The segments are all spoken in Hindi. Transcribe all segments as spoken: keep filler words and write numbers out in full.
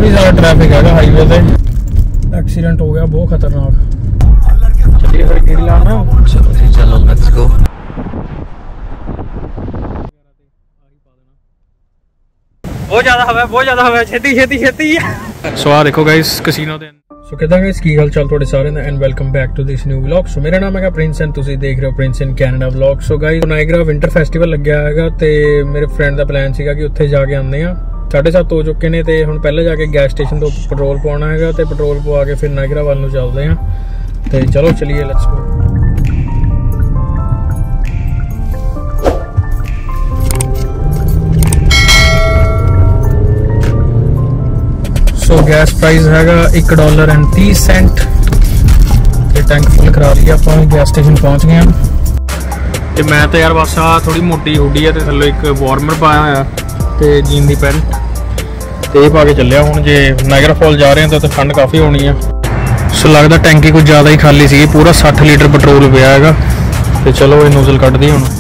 काफ़ी ज़्यादा ट्रैफिक है हाईवे पे। एक्सीडेंट हो गया बहुत खतरनाक। चलिए फिर गिर लाना। चलो जी चलो लेट्स गो। बहुत ज़्यादा हवा है, बहुत ज़्यादा हवा है, छेती छेती छेती। सो आ देखो गाइस कसीनो दे। सो किदा गाइस की हाल चाल थोड़े सारे and welcome back to this new vlog. So मेरा नाम है प्रिंस एंड तुसी देख रहे हो Prince in Canada vlog. So guys Niagara winter festival लग्या हैगा ते मेरे फ्रेंड दा प्लान सीगा कि उत्थे जाके आंदे आ। साढ़े सत्त हो चुके ने ते हुण पहले जाके गैस स्टेशन तो पेट्रोल पवाना हैगा ते पेट्रोल पवा के फिर नाइगरा वाल नूं चलदे आ। ते चलो चलिए let's go. So gas price हैगा एक डॉलर एंड तीस सेंट। टैंक फुल करा लिया आप गैस स्टेशन पहुंच गए हैं। तो मैं तो यार बस आ थोड़ी मोटी हुडी है तो थल्ले एक वार्मर पाया होया ते जीन दी पैंट ते ये पा के चलिया। हुण जे नाइगरा फॉल जा रहे हैं तो ठंड काफ़ी होनी है। सो लगता टैंकी कुछ ज़्यादा ही खाली सी, पूरा साठ लीटर पेट्रोल पिया हैगा। तो चलो ये नोजल कट दी हुण।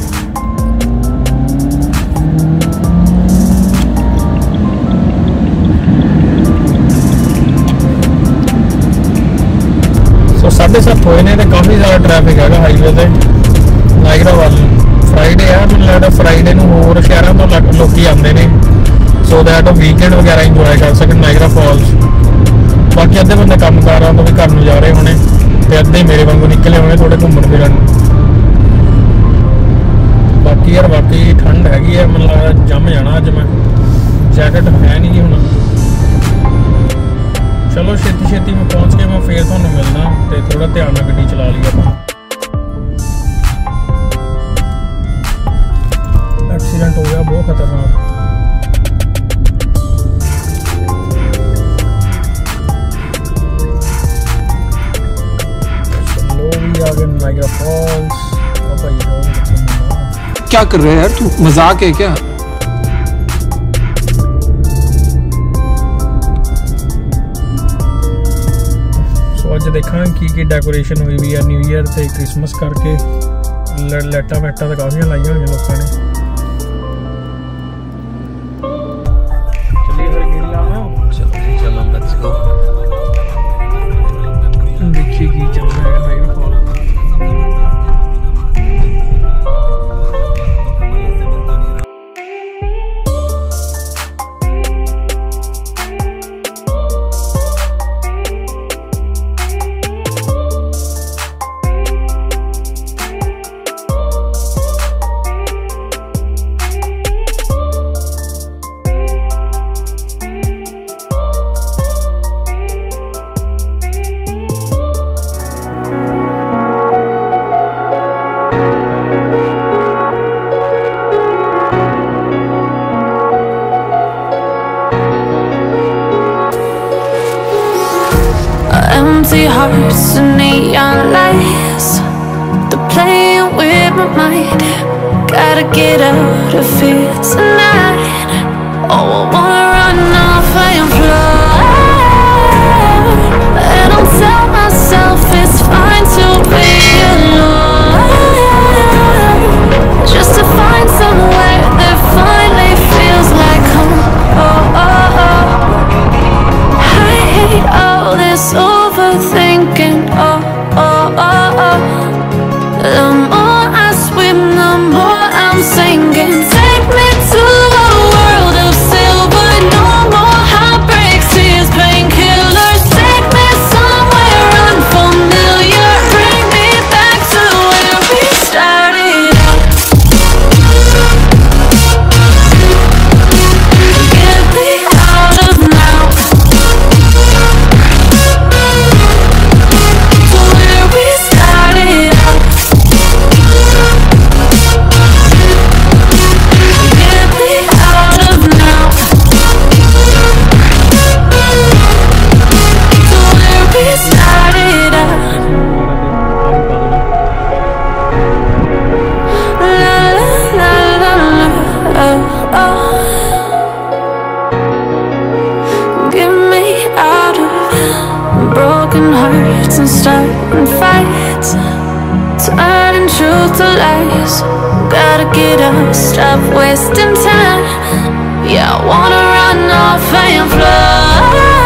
साढ़े सत्त होए ने काफ़ी ज़्यादा ट्रैफिक है हाईवे पे नाइगरा वाल। फ्राइडे है मैंने लगता फ्राइडे नूं होर शहरों तो लोग आते हैं सो दैट वीकेंड वगैरह इंजॉय कर सकन नाइगरा फॉल्स। बाकी अद्धे बंदे काम कार तो भी घर नूं जा रहे होने ते अद्धे मेरे वांगू निकले होने थोड़े घूमन फिरन। बाकी यार बाकी ठंड हैगी है, मैनूं लगदा जम जाना अज मैं। जैकेट है नहीं हुण। चलो छेती छेती में पहुंच के मैं फिर तुहानूं मिलना ते थोड़ा ध्यान नाल गड्डी चला ली आपां। एक्सीडेंट हो गया बहुत खतरनाक। चलो भी आ गए नाइगरा फॉल्स। क्या कर रहे हैं यार तू, मजाक है क्या? अज देखा की की डेकोरेशन हुई हुई है न्यू ईयर से क्रिसमस करके। लाइटा वैटा तो काफी लाई हुई लोगों ने। चलिए फिर गिर लाना। चलो चलो लेट्स गो। देखिए की चल रहा है Niagara fall. Empty hearts and neon lights, they're playing with my mind. Gotta get out of here tonight. Oh, I wanna run off and fly. And I'll tell myself it's fine to be alone, just to find somewhere that finally feels like home. Oh, oh, oh. I hate all this overthinking. Oh, oh, oh, oh. The more I swim, the more I'm sinking. Take me to a world of silver. No more heartbreaks, tears, painkillers. Take me somewhere unfamiliar. Bring me back to where we started out. Get me out of now. Broken hearts and starting fights, turning truth to lies. Gotta get up, stop wasting time. Yeah, I wanna run off and fly.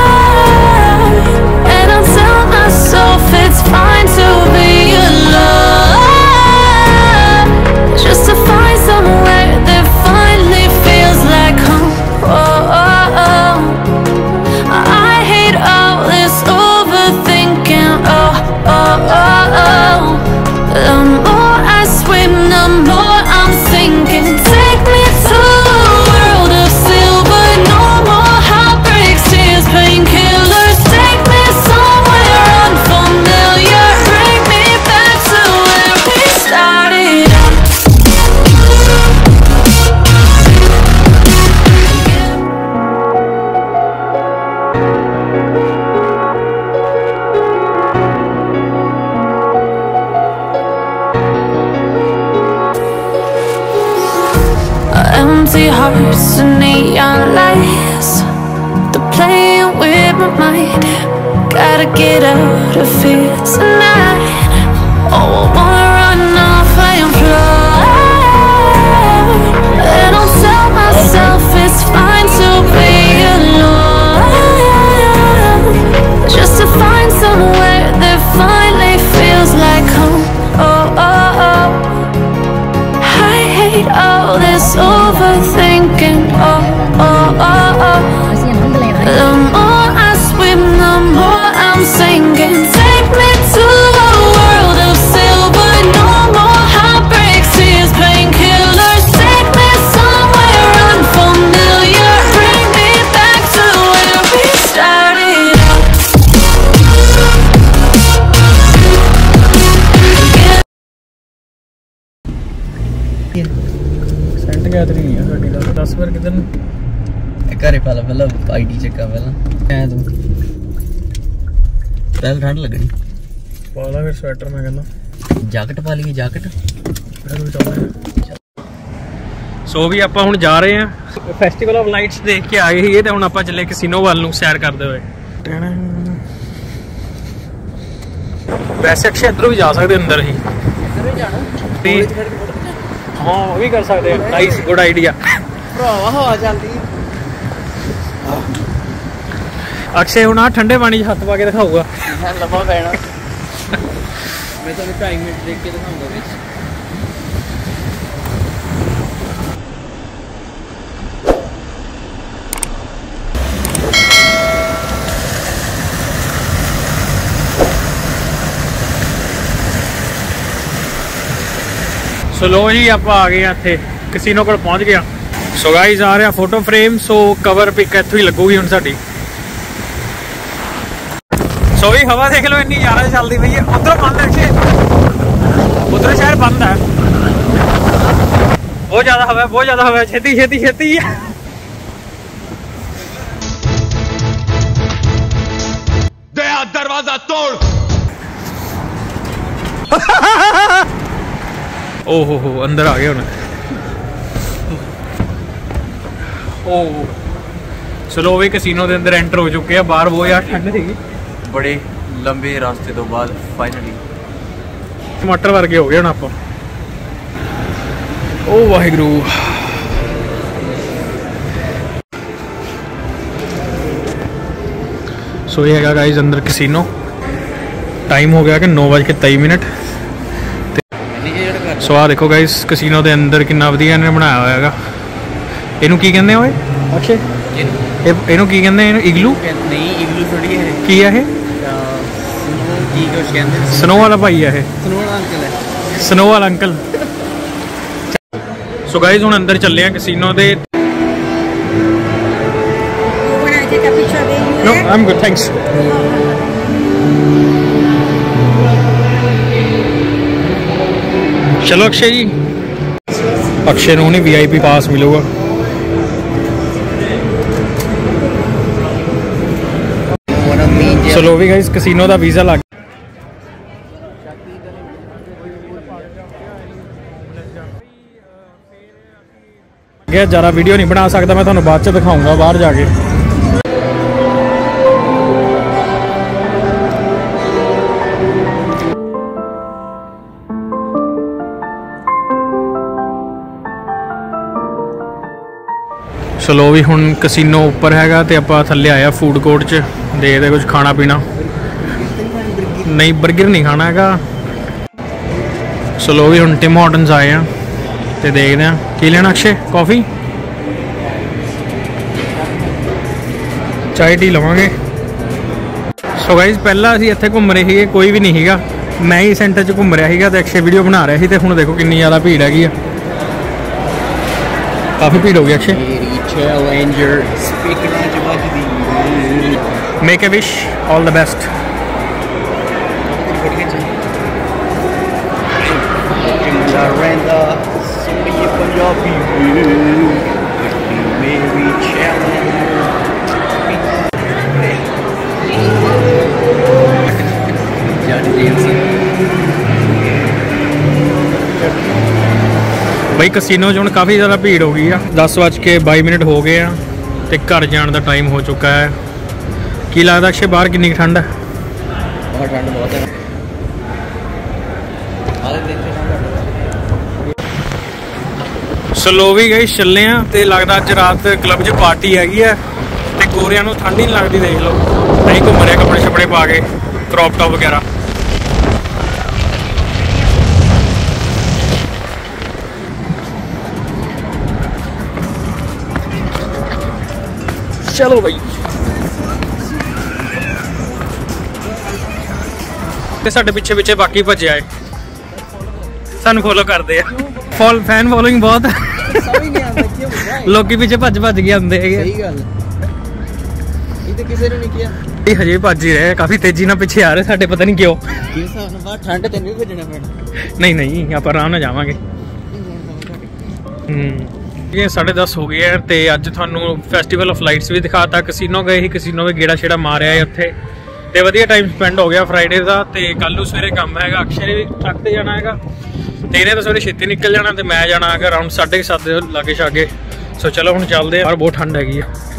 empty hearts and neon lights. They're playing with my mind. Gotta get out of here tonight. Oh, I wanna run off and fly. And I'll tell myself it's fine to be alone, just to find somewhere that finally feels like home. Oh, oh, oh. I hate all this overthinking. Oh, oh, oh, oh. The more I swim, the more I'm sinking. Take me to a world of silver. No more heartbreaks, tears, painkillers. Take me somewhere unfamiliar. Bring me back to where we started out. सेंट गैदरिंग नहीं है साडी दा दस बार किधर ਨੂੰ ਘਰੇ ਪਾ ਲਾ ਪਹਿਲਾਂ ਆਈਡੀ ਚੱਕਾ ਪਹਿਲਾਂ ਐ ਤੂੰ ਪਹਿਲਾਂ ਠੰਡ ਲੱਗਣੀ ਪਾ ਲਾ ਫਿਰ ਸਵੈਟਰ ਮੈਂ ਕਹਿੰਦਾ ਜੈਕਟ ਪਾ ਲਈਏ ਜੈਕਟ ਸੋ ਵੀ ਆਪਾਂ ਹੁਣ ਜਾ ਰਹੇ ਹਾਂ ਫੈਸਟੀਵਲ ਆਫ ਲਾਈਟਸ ਦੇਖ ਕੇ ਆ ਗਏ ਸੀ ਤੇ ਹੁਣ ਆਪਾਂ ਚੱਲੇ ਕੈਸੀਨੋ ਵੱਲ ਨੂੰ ਸੈਰ ਕਰਦੇ ਹੋਏ ਵੈਸੇ ਅਕਸ਼ੇ ਇੱਧਰੋਂ ਵੀ ਜਾ ਸਕਦੇ ਅੰਦਰ ਹੀ ਹਾਂ ਉਹ ਵੀ ਕਰ ਸਕਦੇ ਆ ਨਾਈਸ ਗੁੱਡ ਆਈਡੀਆ ਭਰਾਵਾ ਹਵਾ ਚੱਲਦੀ ਅਕਸ਼ੇ ਹੁਣ ਆ ਠੰਡੇ ਪਾਣੀ 'ਚ ਹੱਥ ਪਾ ਕੇ ਦਿਖਾਊਗਾ ਲੰਮਾ ਪੈਣਾ ਮੈਂ ਤੁਹਾਨੂੰ ਢਾਈ ਮਿੰਟ ਦੇਖ ਕੇ ਦਿਖਾਉਂਗਾ ਵਿੱਚ ਸੋ ਲੋ ਜੀ ਆਪਾਂ ਆ ਗਏ ਆ ਇੱਥੇ ਕੈਸੀਨੋ ਕੋਲ ਪਹੁੰਚ ਗਿਆ ਸੋ ਗਾਈਜ਼ ਆ ਰਿਹਾ photo frame so cover pic ਇੱਥੋਂ ਹੀ ਲੱਗੂਗੀ ਹੁਣ ਸਾਡੀ ਸੋ ਵੀ ਹਵਾ ਦੇਖ ਲਓ ਇੰਨੀ ਜ਼ਿਆਦਾ ਚੱਲਦੀ ਪਈ ਹੈ ਉਧਰੋਂ ਬੰਦ ਹੈ ਉਧਰ ਸ਼ਹਿਰ ਬੰਦ ਹੈ ਬਹੁਤ ਜ਼ਿਆਦਾ ਹਵਾ ਬਹੁਤ ਜ਼ਿਆਦਾ ਹਵਾ ਛੇਤੀ ਛੇਤੀ ਛੇਤੀ दया दरवाजा तोड़ ਓ ਹੋ ਹੋ ਅੰਦਰ ਆ ਗਏ ਹੁਣ ਓ ਚਲੋ ਵੀ ਕੈਸੀਨੋ ਦੇ ਅੰਦਰ ਐਂਟਰ ਹੋ ਚੁੱਕੇ ਆ ਬਾਹਰ ਬਹੁਤ ਯਾਰ ਠੰਡ ਸੀਗੀ ਬੜੇ ਲੰਬੇ ਰਾਸਤੇ ਤੋਂ ਬਾਅਦ ਫਾਈਨਲੀ ਟਮਾਟਰ ਵਰਗੇ ਹੋ ਗਏ ਹੁਣ ਆਪਾਂ ਓ ਵਾਹਿਗੁਰੂ ਸੋ ਇਹ ਹੈਗਾ ਗਾਈਜ਼ ਅੰਦਰ ਕੈਸੀਨੋ ਟਾਈਮ ਹੋ ਗਿਆ ਕਿ ਨੌ ਵਜੇ ਤੇਈ ਮਿੰਟ ਸੋ ਆ ਦੇਖੋ ਗਾਈਜ਼ ਕੈਸੀਨੋ ਦੇ ਅੰਦਰ ਕਿੰਨਾ ਵਧੀਆ ਇਹਨੇ ਬਣਾਇਆ ਹੋਇਆ ਹੈਗਾ ਇਹਨੂੰ ਕੀ ਕਹਿੰਦੇ ਓਏ ਅਕਸ਼ੇ ਇਹ ਇਹਨੂੰ ਕੀ ਕਹਿੰਦੇ ਇਹਨੂੰ ਇਗਲੂ ਨਹੀਂ ਇਗਲੂ ਥੋੜੀ ਹੈ ਕੀ ਆ ਇਹ ਕੀ ਕੁਛ ਕਹਿੰਦੇ ਸਨੋ ਵਾਲਾ ਭਾਈ ਆ ਇਹ ਸਨੋ ਵਾਲਾ ਅੰਕਲ ਹੈ ਸਨੋ ਵਾਲਾ ਅੰਕਲ ਸੋ ਗਾਈਜ਼ ਹੁਣ ਅੰਦਰ ਚੱਲੇ ਆ ਕੈਸੀਨੋ ਦੇ No, I'm good, thanks. चलो अक्षय जी अक्षय ਨੂੰ ਨਹੀਂ वीआईपी पास ਮਿਲੂਗਾ चलो भी गाइस कैसीनो ਦਾ ਵੀਜ਼ਾ ਲੱਗ ਗਿਆ ਜ਼ਿਆਦਾ ਵੀਡੀਓ ਨਹੀਂ ਬਣਾ ਸਕਦਾ ਮੈਂ ਤੁਹਾਨੂੰ ਬਾਅਦ ਚ ਦਿਖਾਉਂਗਾ ਬਾਹਰ ਜਾ ਕੇ चलो भी हुण कसीनो उपर हैगा ते आपां थल्ले आया फूड कोर्ट च देखदे कुछ खाना पीना नहीं बर्गर नहीं खाना हैगा चलो भी हुण टिम हॉर्टन्स आए हैं ते देखदे हैं की लेना अक्षय कॉफ़ी चाय टी लवांगे सो गाइस पहला असीं इत्थे घूम रहे थे कोई भी नहीं हैगा मैं ही सेंटर च घूम रहा था ते अक्षय वीडियो बना रहा सी ते हुण देखो कितनी ज़्यादा भीड़ हैगी काफ़ी भीड़ हो गई Akshay Challenger speaking on the Make a wish, all the best. ਬਈ ਕਸੀਨੋ 'ਚ ਹੁਣ ਕਾਫੀ ਜ਼ਿਆਦਾ ਭੀੜ ਹੋ ਗਈ ਆ। ਦਸ ਵੱਜ ਕੇ ਬਾਈ ਮਿੰਟ ਹੋ ਗਏ ਆ ਤੇ ਘਰ ਜਾਣ ਦਾ ਟਾਈਮ ਹੋ ਚੁੱਕਾ ਹੈ। ਕੀ ਲੱਗਦਾ ਅਕਸ਼ੇ ਬਾਹਰ ਕਿੰਨੀ ਠੰਡ ਹੈ? बहुत ठंड बहुत है। ਸਲੋ ਵੀ ਗਈ ਚੱਲੇ ਆ ਤੇ ਲੱਗਦਾ ਅੱਜ ਰਾਤ ਕਲੱਬ 'ਚ ਪਾਰਟੀ ਹੈਗੀ ਆ ਤੇ ਗੋਰਿਆਂ ਨੂੰ ਠੰਡ ਹੀ ਨਹੀਂ ਲੱਗਦੀ। ਦੇਖ ਲਓ ਨਹੀਂ ਘੁੰਮ ਰਿਹਾ ਕੱਪੜੇ ਛਪੜੇ ਪਾ ਕੇ ਕ੍ਰੌਪ ਟੌਪ ਵਗੈਰਾ। ਚਲੋ ਬਈ ਤੇ ਸਾਡੇ ਪਿੱਛੇ ਪਿੱਛੇ ਬਾਕੀ ਭੱਜੇ ਆਏ ਸਾਨੂੰ ਫੋਲੋ ਕਰਦੇ ਆ। ਫੋਲ ਫੈਨ ਫੋਲੋਇੰਗ ਬਹੁਤ ਲੋਕੀ ਪਿੱਛੇ ਭੱਜ ਭੱਜ ਕੇ ਆਉਂਦੇ ਹੈਗੇ। ਸਹੀ ਗੱਲ ਇਹ ਤੇ ਕਿਸੇ ਨੇ ਨਹੀਂ ਕਿਹਾ। ਇਹ ਹਜੇ ਭੱਜ ਹੀ ਰਹੇ ਕਾਫੀ ਤੇਜ਼ੀ ਨਾਲ ਪਿੱਛੇ ਆ ਰਹੇ ਸਾਡੇ ਪਤਾ ਨਹੀਂ ਕਿਉਂ। ਕਿਸ ਹਿਸਾਬ ਨਾਲ ਬਾਹਰ ਠੰਡ ਤੇ ਨਹੀਂ ਭੱਜਣਾ ਪੈਣਾ। ਨਹੀਂ ਨਹੀਂ ਆਪਾਂ ਆਰਾਮ ਨਾਲ ਜਾਵਾਂਗੇ। ਹੂੰ ਇਹ ਸਾਢੇ ਦਸ ਹੋ ਗਏ ਆ ਤੇ ਅੱਜ ਤੁਹਾਨੂੰ ਫੈਸਟੀਵਲ ਆਫ ਲਾਈਟਸ ਵੀ ਦਿਖਾਤਾ। ਕਸੀਨੋ ਗਏ ਸੀ, ਕਸੀਨੋ ਵੀ ਗੇੜਾ ਛੇੜਾ ਮਾਰਿਆ ਹੈ ਉੱਥੇ ਤੇ ਵਧੀਆ ਟਾਈਮ ਸਪੈਂਡ ਹੋ ਗਿਆ ਫਰਾਈਡੇ ਦਾ। ਤੇ ਕੱਲ ਨੂੰ ਸਵੇਰੇ ਕੰਮ ਹੈਗਾ, ਅਕਸ਼ੇ ਨੇ ਵੀ ਟਰੱਕ ਤੇ ਜਾਣਾ ਹੈਗਾ ਤੇ ਇਹਨੇ ਤਾਂ ਸਵੇਰੇ ਛੇਤੀ ਨਿਕਲ ਜਾਣਾ ਤੇ ਮੈਂ ਜਾਣਾ ਹੈਗਾ ਅਰਾਊਂਡ ਸਾਢੇ ਕੁ ਸੱਤ ਲਾਗੇ ਛਾਗੇ। ਸੋ ਚਲੋ ਹੁਣ ਚੱਲਦੇ ਆ। ਬਹੁਤ ਠੰਡ ਹੈਗੀ ਆ।